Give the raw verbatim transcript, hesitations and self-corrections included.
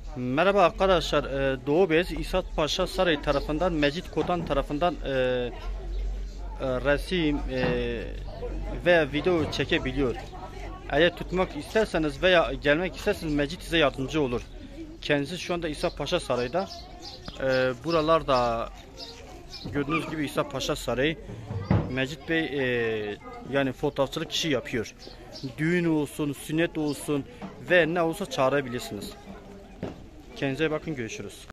Merhaba arkadaşlar. Ee, Doğu Beyazıt İsat Paşa Sarayı tarafından Mecit Kotan tarafından e, e, resim e, ve video çekebiliyor. Eğer tutmak isterseniz veya gelmek isterseniz Mecit size yardımcı olur. Kendisi şu anda İsat Paşa Sarayı'da. E, buralarda gördüğünüz gibi İsat Paşa Sarayı. Mecit Bey e, yani fotoğrafçılık işi yapıyor. Düğün olsun, sünnet olsun ve ne olsa çağırabilirsiniz. Kendinize bakın, görüşürüz.